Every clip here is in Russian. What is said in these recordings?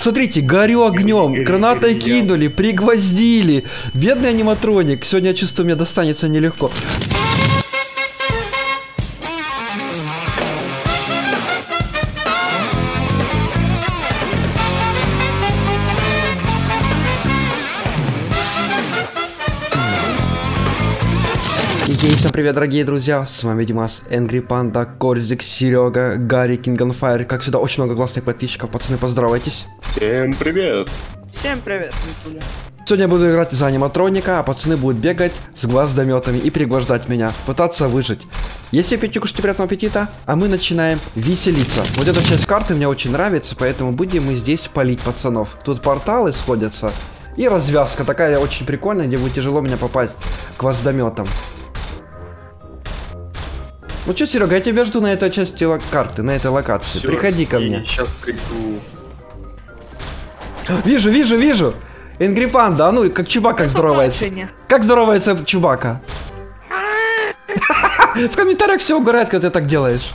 Смотрите, горю огнем, гранатой кинули, пригвоздили. Бедный аниматроник. Сегодня, я чувствую, мне достанется нелегко. И всем привет, дорогие друзья, с вами Димас, Angry Panda, Корзик, Серега, Гарри, King on Fire. Как всегда, очень много классных подписчиков, пацаны, поздоровайтесь. Всем привет. Всем привет, Митуля. Сегодня я буду играть за аниматроника, а пацаны будут бегать с гвоздометами и пригвождать меня, пытаться выжить. Если пейте, кушайте, приятного аппетита, а мы начинаем веселиться. Вот эта часть карты мне очень нравится, поэтому будем мы здесь палить пацанов. Тут порталы сходятся и развязка такая очень прикольная, где будет тяжело меня попасть гвоздометом. Ну что, Серега, я тебя жду на этой части карты, на этой локации. Всё, приходи ко мне. Сейчас приду. Вижу. Angry Panda, а ну, как Чубака здоровается. Как здоровается Чубака? В комментариях все угорает, когда ты так делаешь.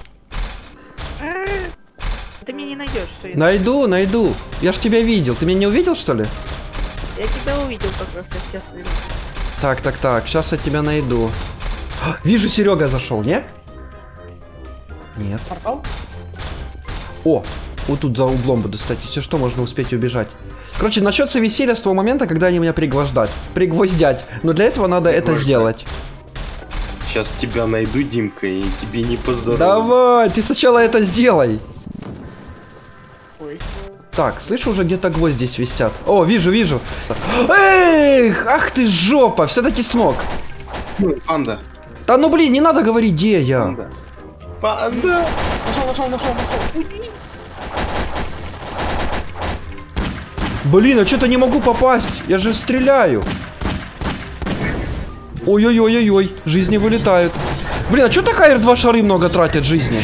Ты меня не найдешь. Найду. Я ж тебя видел. Ты меня не увидел, что ли? Я тебя увидел как раз, я тебя стрелял. Так. Сейчас я тебя найду. Вижу, Серега зашел, не? Нет. Портал? О, вот тут за углом буду стоять. Если что, можно успеть убежать. Короче, начнется веселье с того момента, когда они меня пригвоздят. Но для этого надо это сделать. Сейчас тебя найду, Димка, и тебе не поздороваюсь. Давай, ты сначала это сделай. Ой. Так, слышу, уже где-то гвозди свистят. О, вижу. Эх, ах ты жопа, все-таки смог. Панда. Да ну блин, не надо говорить, где я. Панда. Нашел. Уйди. Блин, а что-то не могу попасть. Я же стреляю. Ой-ой-ой, жизни вылетают. Блин, а что так R2 шары много тратят жизни?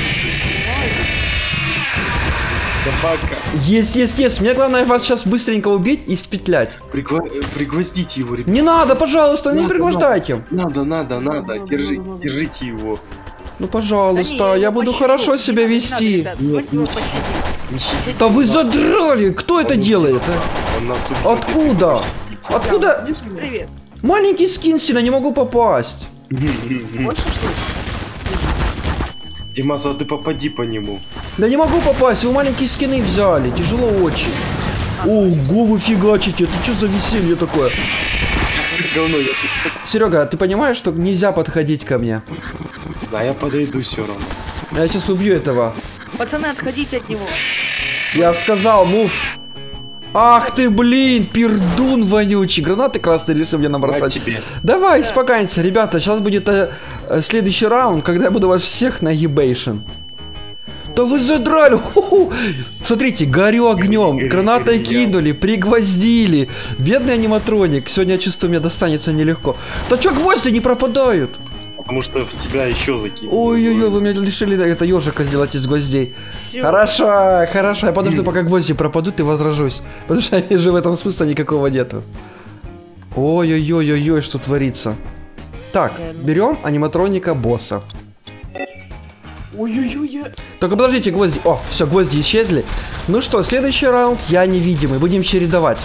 Собака. Есть. Мне главное вас сейчас быстренько убить и спетлять. Пригвоздите его, ребят. Не надо, пожалуйста, не пригвождайте. Надо. Держите его. Ну, пожалуйста, Да не, я буду пощади. хорошо Не себя надо, вести. ребят, давайте его пощадим. Не щадите. Да вы задрали! Кто это делает? Он нас убьет, Откуда? если не пощадите. Откуда? Привет. Маленький скин сильно, не могу попасть. Больше что ли? Димас, а ты попади по нему. Да не могу попасть, вы маленькие скины взяли, тяжело очень. Ого, вы фигачите, это что за веселье такое? Говно, Серега, ты понимаешь, что нельзя подходить ко мне? Да, я подойду все равно. Я сейчас убью этого. Пацаны, отходите от него. Я сказал, мув. Ах ты, блин, пердун вонючий. Гранаты красные решил мне набросать. На тебе. Давай, успокаивайся, ребята. Сейчас будет следующий раунд, когда я буду вас всех наебейшн. Да вы задрали. Ху-ху. Смотрите, горю огнем, гранатой кинули, пригвоздили. Бедный аниматроник. Сегодня, я чувствую, мне достанется нелегко. Да что гвозди не пропадают? Потому что в тебя еще закинули. Ой-ой-ой, вы мне решили это ежика сделать из гвоздей. Всё. Хорошо. Я подожду, пока гвозди пропадут и возражусь. Потому что я вижу, в этом смысла никакого нету. Ой-ой-ой, что творится. Так, берем аниматроника босса. Ой-ой-ой. Только подождите, гвозди. О, все, гвозди исчезли. Ну что, следующий раунд я невидимый. Будем чередовать.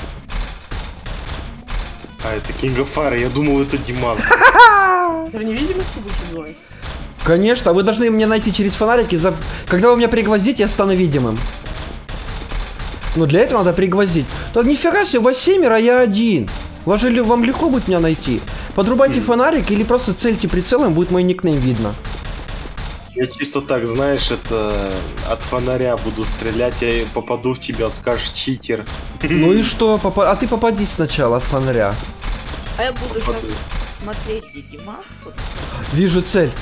А, это King of Fire, я думал, это Димас. Ты невидимости будешь убивать? Конечно, вы должны мне найти через фонарики. Когда вы меня пригвоздите, я стану видимым. Но для этого надо пригвоздить. Да нифига себе, вас 7, а я один. Вам легко будет меня найти. Подрубайте фонарик или просто цельте прицелом, будет мой никнейм видно. Я чисто так, знаешь, это от фонаря буду стрелять, я попаду в тебя, скажешь читер. Ну и что? А ты попади сначала от фонаря. А я буду сейчас смотреть, где Димас. Вижу цель.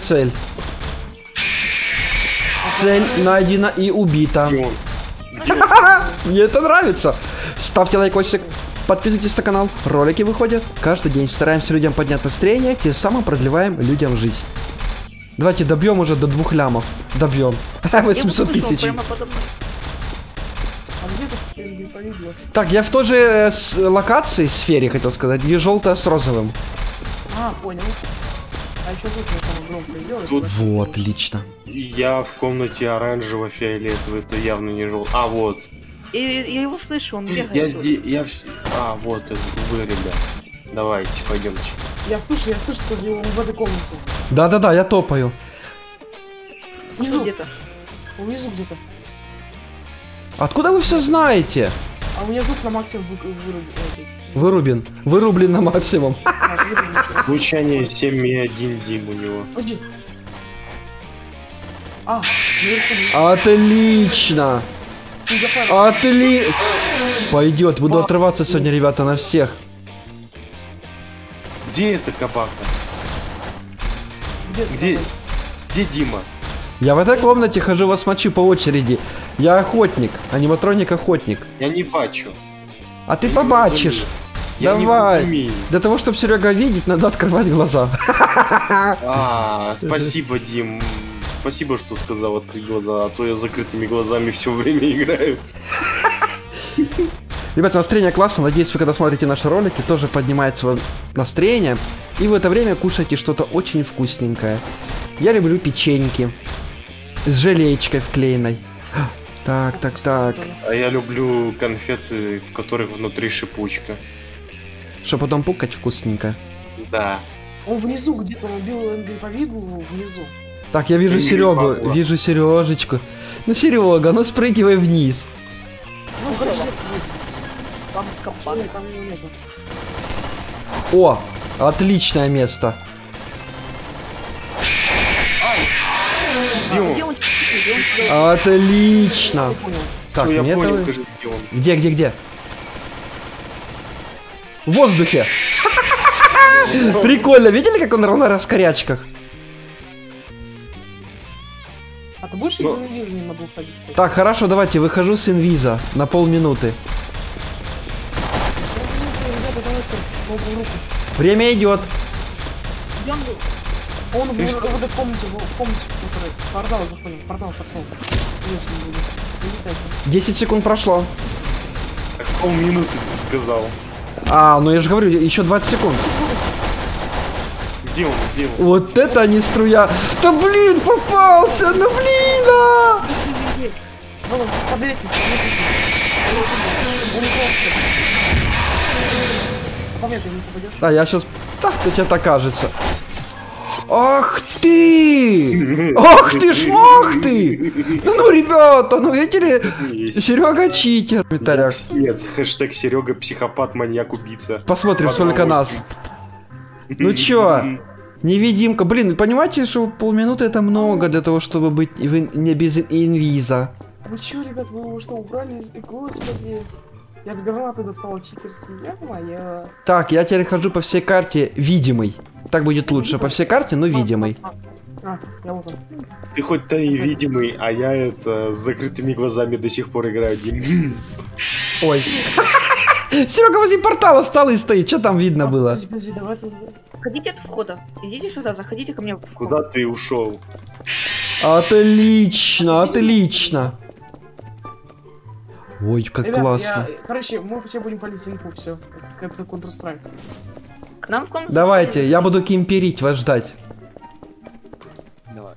Цель найдена и убита. Где он? Мне это нравится. Ставьте лайкосик, подписывайтесь на канал. Ролики выходят каждый день. Стараемся людям поднять настроение, тем самым продлеваем людям жизнь. Давайте добьем уже до 2 лямов. Добьем. 800 тысяч. Прямо подо мной. Так, я в той же локации, сфере, хотел сказать, где желтая с розовым. А, понял. А еще звук я самый громкий сделаю. Тут Вот, отлично. я в комнате оранжево-фиолетовый, это явно не желтый. А, вот. Я его слышу, он бегает. Я здесь, А, вот это вы, ребят. Давайте, пойдемте. Я слышу, что он в этой комнате. Да-да-да, я топаю. Внизу где-то. Внизу где-то. Откуда вы все знаете? А у меня звук на максимум Вырублен на максимум. Звучание 7,1 Дим у него. Подожди. Отлично. Пойдет, буду отрываться сегодня, ребята, на всех. Где эта кабака? Где Дима? Я в этой комнате хожу, вас мочу по очереди. Я охотник, аниматроник-охотник. Я не бачу. А ты побачишь. Давай. Для того, чтобы Серега видеть, надо открывать глаза. Спасибо, Дим. Спасибо, что сказал открыть глаза, а то я закрытыми глазами все время играю. Ребята, настроение классно. Надеюсь, вы когда смотрите наши ролики, тоже поднимает свое настроение. И в это время кушайте что-то очень вкусненькое. Я люблю печеньки. С желеечкой вклеенной. Так. А я люблю конфеты, в которых внутри шипучка. Что потом пукать вкусненько. Да. Он внизу где-то, он убил по виду внизу. Так, я вижу Серегу, вижу Сережечку. Ну, Серега, ну спрыгивай вниз. Ну, короче, там капан, там его нету. О, отличное место. Где он? Отлично. Так, я мне понял, это... скажи, где он. Где? В воздухе. Прикольно, видели, как он ровно на раскорячках? А ты будешь из инвиза не могу ходить? Кстати? Так, хорошо, давайте, выхожу с инвиза на полминуты. Время идет. Он в этой комнате, в которой портал заходим, портал. 10 секунд прошло. Так, полминуты ты сказал. Ну я же говорю, еще 20 секунд. Где он? Вот это не струя. Да блин, попался, ну блин, Под лестницей. Да, я сейчас... Так, ты тебе так кажется. Ах ты! Ах ты, шмах ты! Ну, ребята, ну видели? Серега читер. Нет, хэштег Серега психопат, маньяк, убийца. Посмотрим, сколько нас. Ну чё? Невидимка. Блин, понимаете, что полминуты это много для того, чтобы быть не без инвиза. Вы чё, ребят, вы его что, убрали из... Господи. Я гранаты достала читерские, я. Так, я теперь хожу по всей карте видимый. Так будет лучше. По всей карте, но видимый. Я вот он. Ты хоть-то и видимый, а я это с закрытыми глазами до сих пор играю. Ой. Серега возле портала стал и стоит. Что там видно было? Подожди, давай ты... Ходите от входа. Идите сюда, заходите ко мне. Куда ты ушел? Отлично. Ой, как ребят, классно. Короче, мы все будем палить инфу, все. Это Counter-Strike. К нам в комнату. Давайте, я буду кемперить, вас ждать. Давай.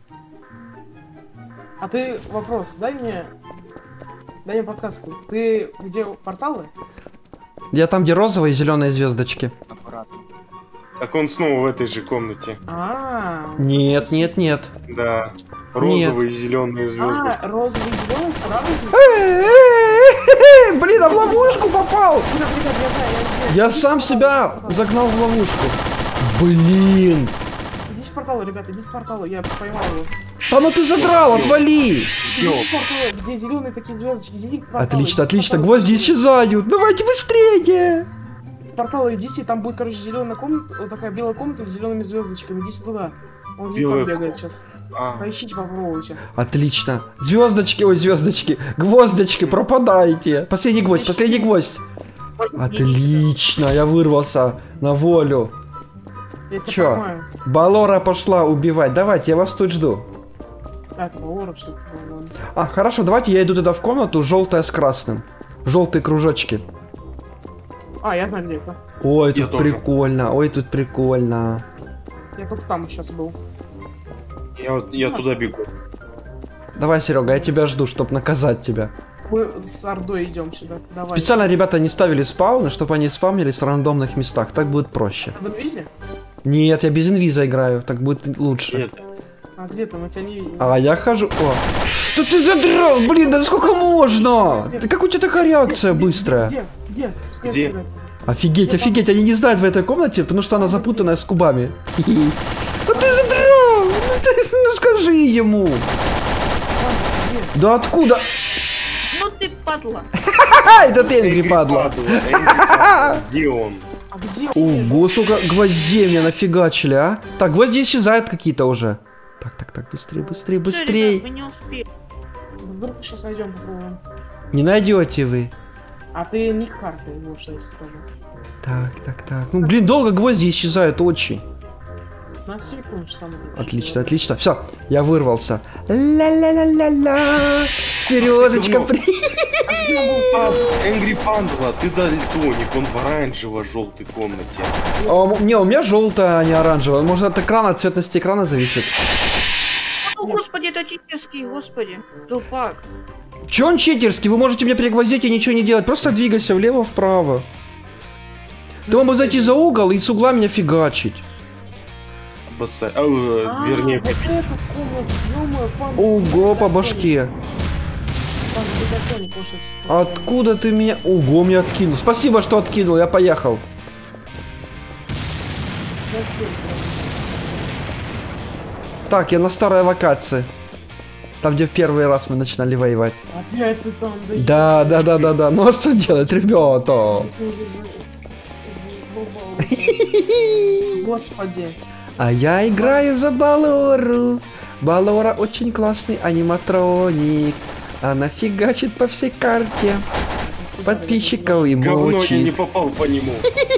А ты, вопрос, дай мне подсказку. Ты где порталы? Я там, где розовые и зеленые звездочки. Так он снова в этой же комнате. Нет. Да. Розовые и зеленые звезды. Розовые и зеленые сразу? Блин, а в ловушку попал! Я сам себя загнал в ловушку. Блин! Идите в портал, ребята, идите в портал, я поймал его. Да ну ты задрал, отвали! Где зеленые такие звездочки, идите в портал. Отлично, гвозди исчезают, давайте быстрее! В портал идите, там будет, короче, зеленая комната, вот такая белая комната с зелеными звездочками, идите туда. Он где там бегает сейчас. Поищите, попробуйте. Отлично. Звездочки, гвоздочки, пропадайте. Последний гвоздь. Отлично, я вырвался на волю. Чё? Балора пошла убивать. Давайте, я вас тут жду. Это Балора, что ли? Хорошо, давайте я иду тогда в комнату, желтая с красным. Желтые кружочки. Я знаю, где это. Ой, тут прикольно. Я только там сейчас был. Я туда бегу. Давай, Серега, я тебя жду, чтобы наказать тебя. Мы с Ордой идем сюда. Давай. Специально ребята не ставили спауны, чтобы они спавнились в рандомных местах. Так будет проще. В инвизе? Нет, я без инвиза играю. Так будет лучше. Нет. А где там? Мы тебя не видим. А я хожу... О. Да ты задрал! Блин, да сколько можно? Да как у тебя такая реакция быстрая? Где? Где? Офигеть, офигеть, они не знают в этой комнате, потому что она запутанная с кубами. Да ты задрал! Ну скажи ему! Да откуда? Ну ты падла. Это ты, Энгри, падла. Где он? А где? Ого, сколько гвоздей мне нафигачили, а? Так, гвозди исчезают какие-то уже. Так, быстрее, быстрее, Всё, быстрее. ребят, мы не успеем. Вдруг сейчас найдем, попробуем. Не найдете вы. А ты не карты, ну что я тебе скажу. Так. Ну, блин, долго гвозди исчезают очень. На секунду самое. Отлично, отлично. Все, я вырвался. Ла-ла-ла-ла-ла. Сережечка, привет. Энгри Пандла, ты дальтоник, он в оранжево-желтой комнате. Не, у меня желтая, а не оранжевая. Может, от экрана, от цветности экрана зависит. О, господи, это читерский, господи. Тупак. Че он читерский? Вы можете меня пригвоздить и ничего не делать. Просто двигайся влево-вправо. Ты мог бы зайти за угол и с угла меня фигачить. Вернее, вот эту комнату, ё-моё, пан. Ого, по башке. Пан, ты дальтоник, вот что ты сказал. Откуда ты меня... Ого, меня откинул. Спасибо, что откинул, я поехал. Так, я на старой локации. Там, где в первый раз мы начинали воевать. Опять ты там, да? Да. Ну а что делать, ребята? Господи. А я играю за Балору. Балора очень классный аниматроник. Она фигачит по всей карте. Подписчиков и говно, я не мочит. попал по нему.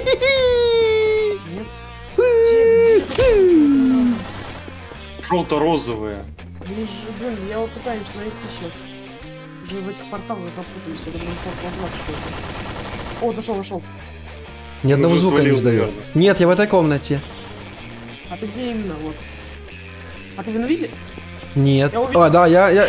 Желто-розовые. Блин, я его пытаемся найти сейчас. Уже в этих порталах запутаюсь. Это, блин, портал что-то. О, нашел. Ни одного Уже звука не свалил, издаю. наверное. Нет, я в этой комнате. А ты где именно? Вот. А ты в инвизе? Нет. Я увидел. А, да, я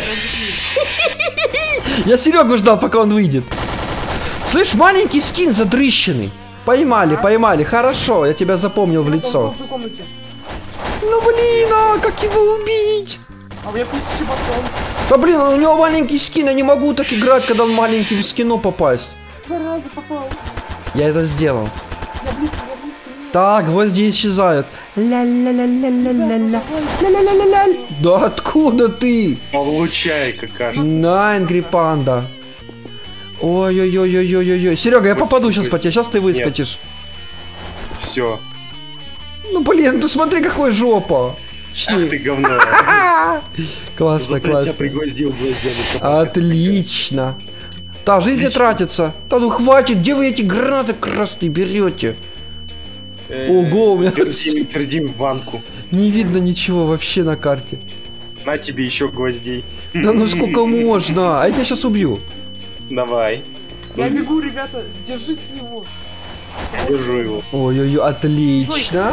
Серегу ждал, пока он выйдет. Слышь, маленький скин задрыщенный. Поймали. Хорошо, я тебя запомнил в лицо. В комнате. Ну блин, а как его убить? А у меня 1000 батон. Да блин, у него маленький скин, я не могу так играть, когда он маленький в скину попасть. Зараза, попал. Я это сделал. Я близко. Так, гвозди исчезают. Ля-ля-ля-ля-ля-ля-ля. Ля-ля-ля-ля-ля. Да откуда ты? Получай, какашка. На, Энгри Панда. Ой-ой-ой-ой-ой-ой. Серега, я попаду сейчас по тебе, сейчас ты выскочишь. Все. Ну блин, ты смотри, какой жопа. Ах ты говно. Классно, Зато я тебя классно. пригвоздил гвоздями. Отлично. Да, жизнь не тратится. Да ну хватит, где вы эти гранаты красные берете? Ого, у меня... Перди в банку. Не видно ничего вообще на карте. На тебе еще гвоздей. Да ну сколько можно? А я тебя сейчас убью. Давай. Я бегу, ребята, держите его. Держу его. Ой-ой-ой, отлично.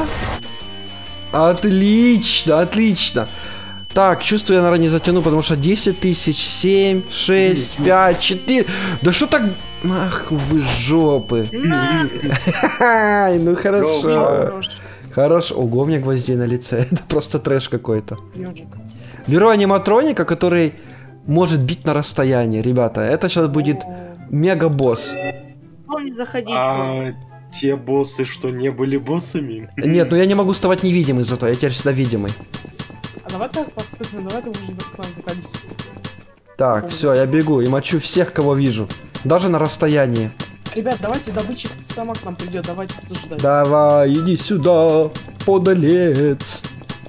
Отлично. Так, чувствую, я, наверное, не затяну, потому что 10 тысяч, 7, 6, 5, 4. Да что так... Ах вы жопы. Ай, ну хорошо. Хорошо. Ого, у меня гвоздей на лице. Это просто трэш какой-то. Беру аниматроника, который может бить на расстоянии, ребята. Это сейчас будет мега-босс. Не заходи. Те боссы, что не были боссами? Нет, ну я не могу вставать невидимый зато, я теперь всегда видимый. А давай так подступим, давай ты уже к нам заходись. Так, все, я бегу и мочу всех, кого вижу. Даже на расстоянии. Ребят, давайте добытчик сама к нам придет, давайте тут ждать. Давай, иди сюда, подолец.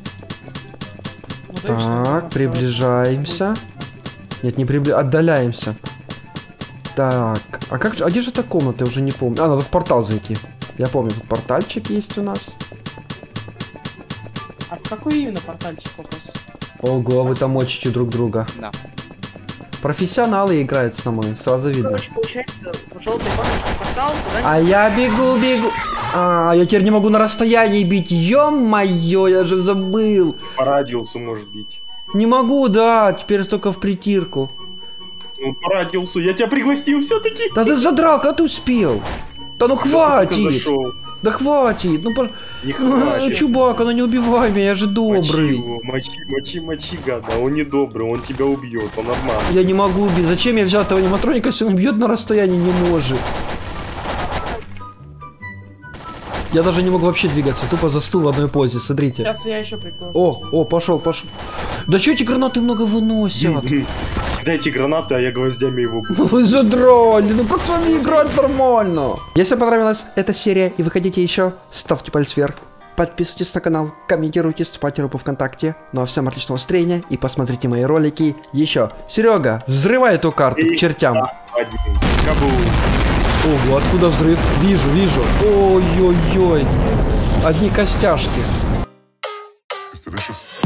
Вот Так, приближаемся. Нет, не отдаляемся. Так, а как же, а где же эта комната, я уже не помню. А, надо в портал зайти. Я помню, тут портальчик есть у нас. А какой именно портальчик вопрос? Ого, вы там мочите друг друга. Да. Профессионалы играют с нами, сразу видно. Короче, получается, в желтый портал, куда А я бегу. А, я теперь не могу на расстоянии бить. Ё-моё, я же забыл. По радиусу можешь бить. Не могу, да, теперь только в притирку. Ну, по радиусу. Я тебя пригласил все-таки. Да ты задрал, когда ты успел? Да ну хватит! Да хватит! Ну, не хватит. Чубака, ну не убивай меня, я же добрый. Мочи, гада, он не добрый, он тебя убьет, он обманывает. Я не могу убить. Зачем я взял этого аниматроника, если он бьет на расстоянии, не может? Я даже не могу вообще двигаться, тупо застыл в одной позе, смотрите. Сейчас я еще прикол. О, пошел. Да что эти гранаты много выносят? Дайте гранаты, а я гвоздями его буду. Ну вы задрали, ну как с вами играть нормально? Если понравилась эта серия и вы хотите еще, ставьте палец вверх. Подписывайтесь на канал, комментируйте, вступайте в группу ВКонтакте. Ну а всем отличного настроения и посмотрите мои ролики еще. Серега, взрывай эту карту к чертям. Ого, откуда взрыв? Вижу. Ой-ой-ой. Одни костяшки.